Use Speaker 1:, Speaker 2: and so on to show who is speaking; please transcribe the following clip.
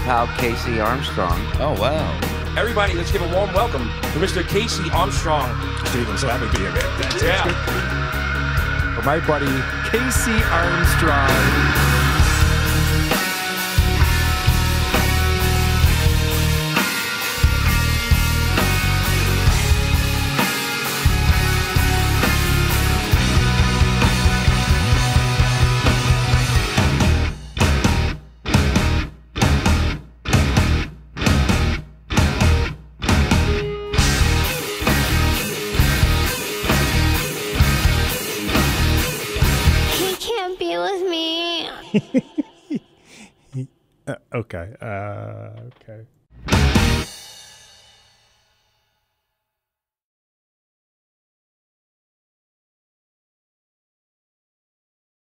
Speaker 1: pal KC Armstrong.
Speaker 2: Oh, wow.
Speaker 3: Everybody, let's give a warm welcome to Mr. KC Armstrong.
Speaker 4: Steven, so happy to be here, man. That's
Speaker 3: Yeah.
Speaker 4: For my buddy, KC Armstrong.
Speaker 5: Be with me.
Speaker 4: Okay. Okay.